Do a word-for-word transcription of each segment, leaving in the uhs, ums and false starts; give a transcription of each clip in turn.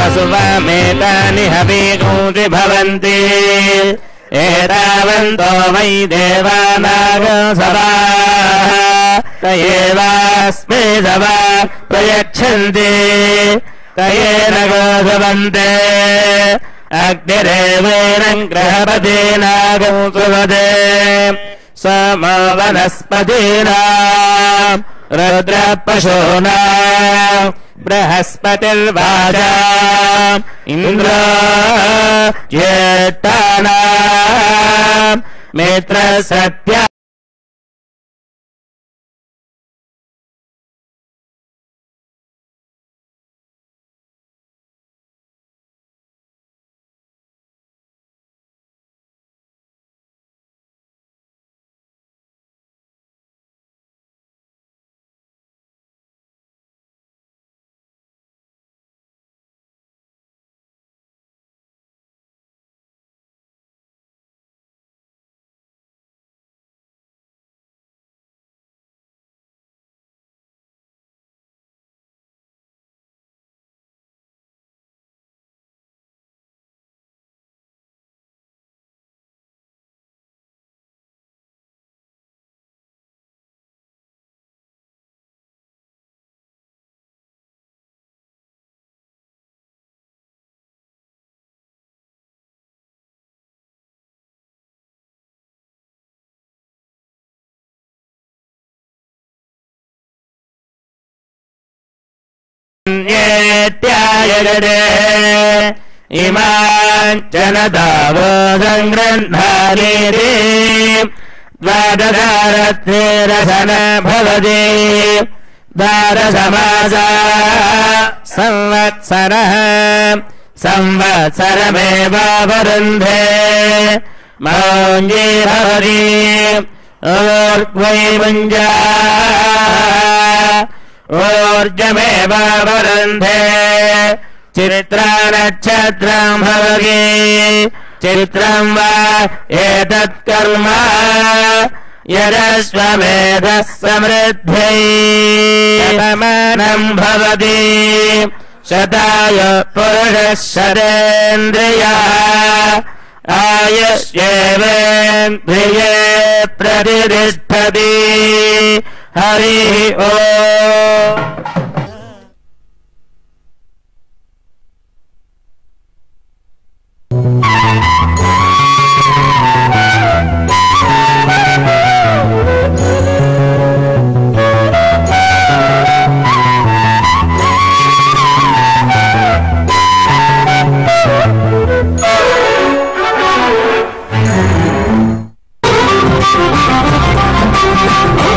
वसुवामेतानि हवीगूति भवन्ति एतावन्तो वै देवानागो सवाः तयेवास्मै सवा प्रयच्छन्ति तयेन गोसवन्ते अग्निरेवेण ग्रहपतीनागो सुवदे समो वनस्पतीनाम् रुद्रपशूनाम् बृहस्पतिर्वाजाम् इन्द्रो ज्येष्ठानाम् मित्रसत्या इमान् जनतावो सङ्गृह्णानीति द्वादशारत्नेरसन भवति द्वादशमासा संवत्सरः संवत्सरमेवावरुन्धे मौञ्जी भवति ऊर्ध्वै मुञ्जा ऊर्जमेवावरुन्धे चित्रा नक्षत्रम् भवति चित्रम् वा एतत् कर्म यदश्वमेधः समृद्ध्यै शतमानम् भवति शताय पुरुषः शतेन्द्रियः आयुष्येवेन्द्रिये प्रतिष्ठति हरिः ओम्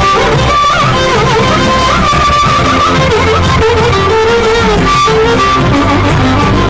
Thank you.